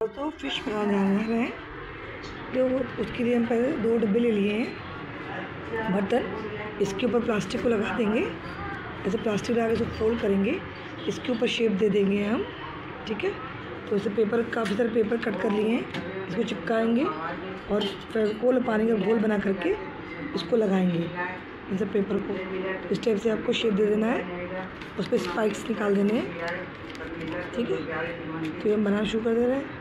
तो फिश बनाने जा रहे हैं, तो उसके लिए हम पहले 2 डब्बे ले लिए हैं बर्तन। इसके ऊपर प्लास्टिक को लगा देंगे, ऐसे प्लास्टिक लगा के इसको फोल्ड करेंगे, इसके ऊपर शेप दे देंगे हम, ठीक है। तो इसे पेपर, काफ़ी सारे पेपर कट कर लिए हैं, इसको चिपकाएंगे और फेविकोल पानी का घोल बना करके इसको लगाएंगे इन सब पेपर को। इस टाइप से आपको शेप दे देना है, उस पर स्पाइक्स निकाल देने हैं, ठीक है। तो हम बनाना शुरू कर दे रहे हैं।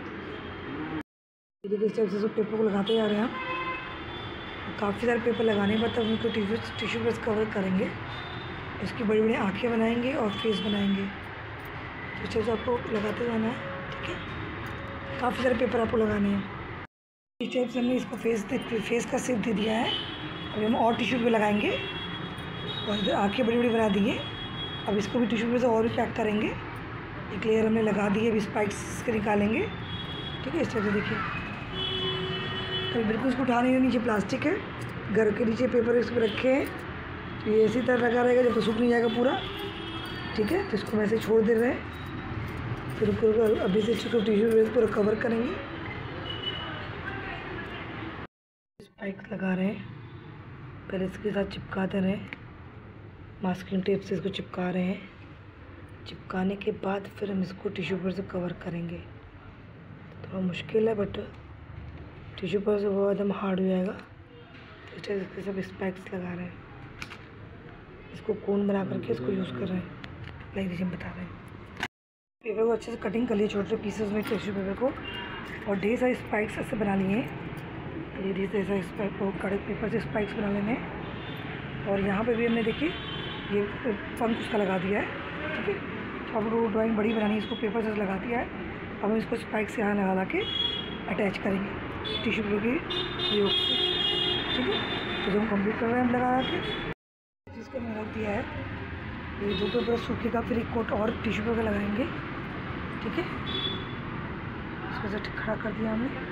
देखिए इस टाइप से सब पेपर को लगाते जा रहे हैं हम। काफ़ी सारे पेपर लगाने के बाद तब उनको टिश्यू पेपर कवर करेंगे, इसकी बड़ी बड़ी आँखें बनाएंगे और फेस बनाएंगे। तो इस टाइप से आपको लगाते जाना है, ठीक है। काफ़ी सारे पेपर आपको लगाने हैं। इस टाइप से हमने इसको फेस का शेप दे दिया है। अभी हम और टिश्यू पेपर लगाएंगे और इधर आँखें बड़ी बड़ी बना दी है। अब इसको भी टिश्यू पेपर से और भी पैक करेंगे। एक लेयर हमने लगा दी है, अभी स्पाइक्स के निकालेंगे, ठीक है। इस टाइप से देखिए, तो बिल्कुल इसको उठा नहीं है, नीचे प्लास्टिक है, घर के नीचे पेपर इस पर रखे हैं, तो ये इसी तरह लगा रहेगा जब तक सूख नहीं जाएगा पूरा, ठीक है। तो इसको वैसे छोड़ दे रहे हैं, फिर अभी से इसको टिश्यू पेपर पूरा कवर करेंगे। स्पाइक्स लगा रहे हैं, पहले इसके साथ चिपका दे रहे हैं, मास्किंग टेप से इसको चिपका रहे हैं। चिपकाने के बाद फिर हम इसको टिश्यू पेपर से कवर करेंगे। थोड़ा मुश्किल है बट टिश्यू पेपर से बहुत एकदम हार्ड हो जाएगा। इस तरह से सब स्पाइक्स लगा रहे हैं, इसको कोन बना करके इसको यूज़ कर रहे हैं, लाइक जैसे हम बता रहे हैं। पेपर को अच्छे से कटिंग कर लिए छोटे छोटे पीसेस में टिश्यू पेपर को, और ढेर सारे स्पाइक्स ऐसे बना लिए हैं। ये ढेर सारे स्पाइक को कड़े पेपर से स्पाइक्स बना लेने हैं। और यहाँ पे भी हमने देखिए ये पंख उसका लगा दिया है, ठीक है। तो अब वो ड्राइंग बड़ी बनानी है, इसको पेपर से लगा दिया है। अब हम इसको स्पाइक से यहाँ लगा के अटैच करेंगे टिश्यू पेपर के प्रयोग से, ठीक है। तो जब हम कंप्लीट कर रहे हैं हम लगा के इसको मैंने रख दिया है। ये 2 पेपर सूखेगा, फिर एक कोट और टिश्यू पेपर लगाएंगे, ठीक है। इसको से खड़ा कर दिया हमने।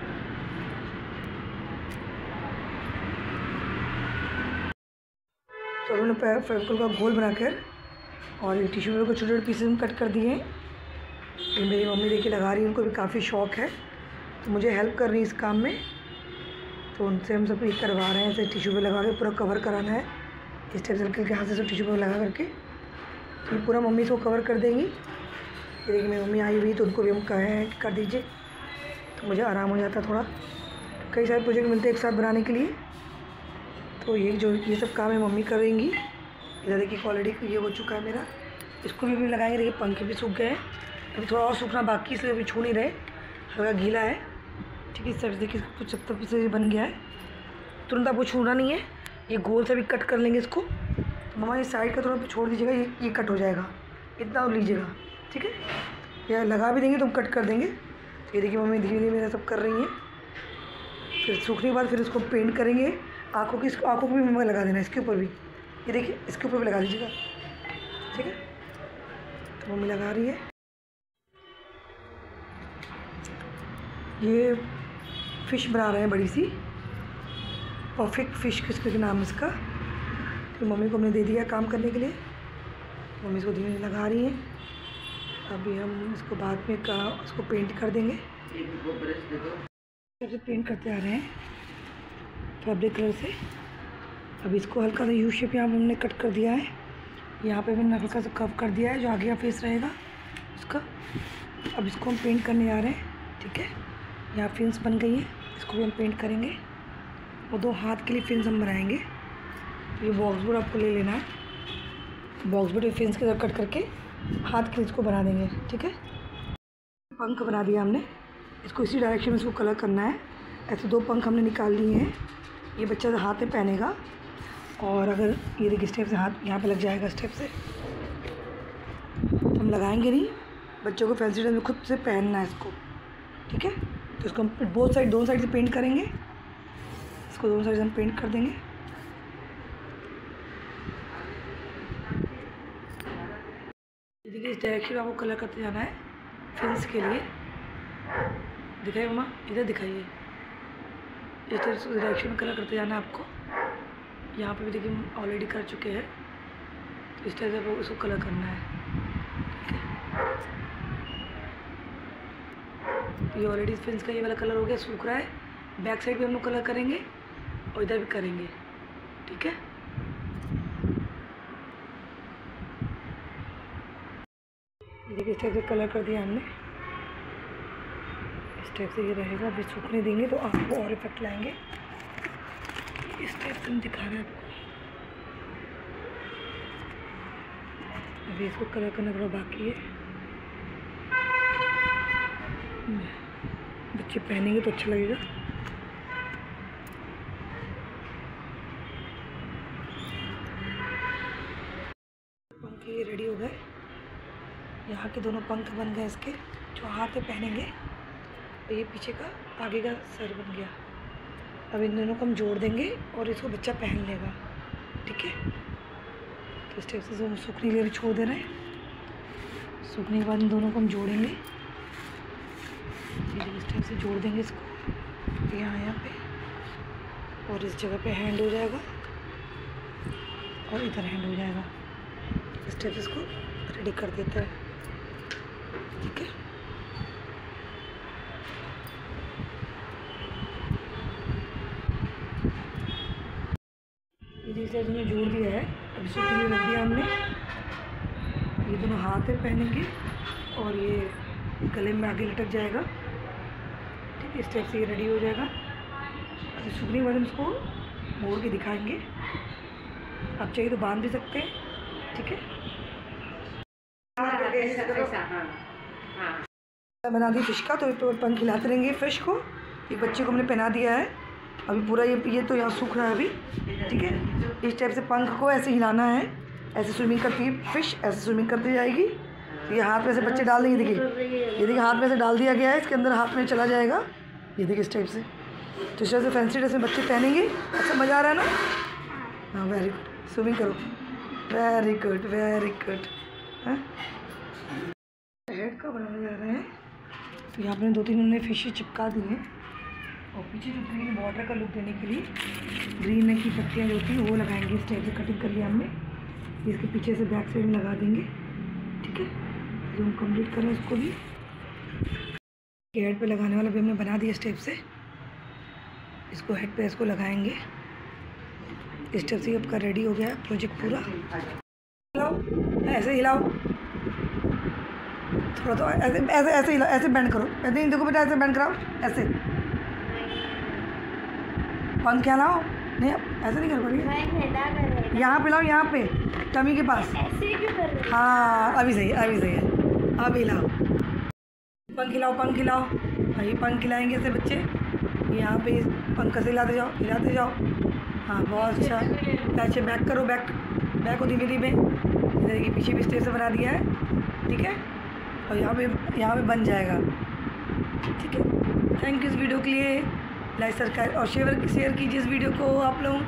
तो उन्होंने फेविकोल का घोल बनाकर और ये टिश्यू पेपर को छोटे छोटे पीसेस में कट कर दिए हैं। ये मेरी मम्मी देखिए लगा रही है, उनको भी काफ़ी शौक है, तो मुझे हेल्प कर रही है इस काम में। तो उनसे हम सब ये करवा रहे हैं, ऐसे टिश्यू पेपर लगा के पूरा कवर कराना है। इस टाइप से हल्के हाथ से टिश्यू पेपर लगा करके तो ये पूरा मम्मी इसको कवर कर देंगी। ये देखिए मेरी मम्मी आई हुई, तो उनको भी हम कहे हैं कर दीजिए, तो मुझे आराम हो जाता थोड़ा। कई सारे प्रोजेक्ट मिलते हैं एक साथ बनाने के लिए, तो ये सब काम है मम्मी करेंगी। इधर देखिए ऑलरेडी ये हो चुका है मेरा, इसको भी लगाएंगे। देखिए पंखे भी सूख गए हैं, अभी थोड़ा और सूखना बाकी, इसलिए अभी छू नहीं रहे, हल्का गीला है, ठीक है। इस तरह से देखिए कुछ सब तरफ से बन गया है, तुरंत आपको छूना नहीं है। ये गोल से भी कट कर लेंगे इसको। तो मम्मा ये साइड का थोड़ा छोड़ दीजिएगा, ये कट हो जाएगा, इतना लीजिएगा, ठीक है। या लगा भी देंगे तो हम कट कर देंगे। तो ये देखिए मम्मी धीरे धीरे मेरा सब कर रही हैं। फिर सूखने के बाद फिर इसको पेंट करेंगे। आँखों को भी मम्मा लगा देना, इसके ऊपर भी, ये देखिए इसके ऊपर भी लगा दीजिएगा, ठीक है। तो मम्मी लगा रही है। ये फ़िश बना रहे हैं बड़ी सी, परफेक्ट फ़िश किसके नाम इसका। तो मम्मी को हमने दे दिया काम करने के लिए, मम्मी इसको धीरे धीरे लगा रही हैं। अभी हम इसको बाद में इसको पेंट कर देंगे। सबसे पेंट करते आ रहे हैं फैब्रिक कलर से। अब इसको हल्का सा यू शेप यहाँ हमने कट कर दिया है, यहाँ पे मैंने हल्का सा कर्व कर दिया है, जो आगे का फेस रहेगा उसका। अब इसको हम पेंट करने जा रहे हैं, ठीक है। यहाँ फिन्स बन गई है, इसको भी हम पेंट करेंगे, और 2 हाथ के लिए फिन्स हम बनाएंगे। तो ये बॉक्स बोर्ड आपको ले लेना है, बॉक्स बोर्ड फिन्स के साथ कट करके हाथ के लिए इसको बना देंगे, ठीक है। पंख बना दिया हमने, इसको इसी डायरेक्शन में इसको कलर करना है। ऐसे 2 पंख हमने निकाल लिए हैं, ये बच्चा हाथ में पहनेगा, और अगर ये देखिए स्टेप से हाथ यहाँ पे लग जाएगा स्टेप से, हम लगाएंगे नहीं, बच्चों को फैंसी ड्रेस में खुद से पहनना है इसको, ठीक है। तो इसको हम दोनों साइड से पेंट करेंगे, इसको दोनों साइड से हम पेंट कर देंगे। देखिए इस डायरेक्शन में आपको कलर करते जाना है फिन्स के लिए। दिखाइए मम्मा, इधर दिखाइए, इस डायरेक्शन में कलर करते जाना है आपको। यहाँ पे भी देखिए हम ऑलरेडी कर चुके हैं, तो इस तरह से आपको उसको कलर करना है, ठीक है। तो ये ऑलरेडी फिंस का ये वाला कलर हो गया, सूख रहा है। बैक साइड भी हम लोग कलर करेंगे और इधर भी करेंगे, ठीक है। देखिए इस टाइप से कलर कर दिया हमने, इस टाइप से ये रहेगा। अभी सूखने देंगे तो आपको और इफेक्ट लाएंगे। इस टाइप से हम दिखा रहे हैं आपको। अभी इसको कलर करना थोड़ा बाकी है। बच्चे पहनेंगे तो अच्छा लगेगा। पंख ये रेडी हो गए, यहाँ के दोनों पंख बन गए इसके, जो हाथ में पहनेंगे। और ये पीछे का आगे का सर बन गया। अब इन दोनों को हम जोड़ देंगे और इसको बच्चा पहन लेगा, ठीक है। तो इस टाइप से हम सूखने के लिए भी छोड़ दे रहे हैं। सूखने के बाद इन दोनों को हम जोड़ेंगे, इस टाइप से जोड़ देंगे इसको यहाँ पे, और इस जगह पे हैंड हो जाएगा और इधर हैंड हो जाएगा। इस टाइप से इसको रेडी कर देते हैं, ठीक है। ये इस टाइप में जोड़ दिया है। अब इसको रख दिया हमने। ये दोनों हाथ में पहनेंगे और ये गले में आगे लटक जाएगा, ठीक है। इस टाइप से ये रेडी हो जाएगा। अभी सूखने के बाद हम इसको मोड़ के दिखाएंगे। आप चाहिए तो बांध भी सकते हैं, ठीक है। बना दी फिश का, तो पंख खिलाते रहेंगे फिश को। एक बच्चे को हमने पहना दिया है। अभी पूरा ये तो यहाँ सूख रहा है अभी, ठीक है। इस टाइप से पंख को ऐसे हिलाना है। ऐसे स्विमिंग करती है फिश, ऐसे स्विमिंग करती जाएगी। ये हाथ में से बच्चे डाल देंगे, देखिए ये देखिए हाथ में से डाल दिया गया है, इसके अंदर हाथ में चला जाएगा। ये देखिए इस टाइप से। तो इस टाइप से फैंसी ड्रेस में बच्चे पहनेंगे। अच्छा मज़ा आ रहा है ना। हाँ वेरी गुड, स्विमिंग करो। Very good very good. Head का बनाने जा रहे हैं। तो यहाँ पर 2-3 उन्होंने फिशें चिपका दी हैं और पीछे जो ग्रीन बॉर्डर का लुक देने के लिए ग्रीन की पत्तियाँ जो होती हैं वो लगाएंगे। इस टाइप से कटिंग कर लिया हमने। इसके पीछे से बैक साइड में लगा देंगे, ठीक है। जो हम कंप्लीट करें उसको भी हेड पे लगाने वाला भी हमने बना दिया इस टाइप से। इसको हेड पे इसको लगाएंगे। इस टाइप से आपका रेडी हो गया प्रोजेक्ट पूरा। हिलाओ, ऐसे हिलाओ थोड़ा, तो ऐसे ऐसे ऐसे हिलाओ, ऐसे बेंड करो। ऐसे नहीं, देखो बेटा ऐसे बेंड कराओ, ऐसे पंख क्या लाओ। नहीं ऐसे नहीं कर पाएंगे, यहाँ पे लाओ, यहाँ पे टमी के पास। ऐसे क्यों कर रहे हो? हाँ अभी सही है, अभी सही है। अब हिलाओ, पंख खिलाओ, पंख खिलाओ। हाँ ये पंख खिलाएंगे ऐसे बच्चे। यहाँ पे पंख से हिलाते जाओ, हिलाते जाओ। हाँ बहुत अच्छा। पीछे बैक करो, बैक को धीमे धीमे। इधर के पीछे भी स्टेज से बना दिया है, ठीक है। और यहाँ पे बन जाएगा, ठीक है। थैंक यू इस वीडियो के लिए। लाइक सब्सक्राइब और शेयर कीजिए इस वीडियो को आप लोग।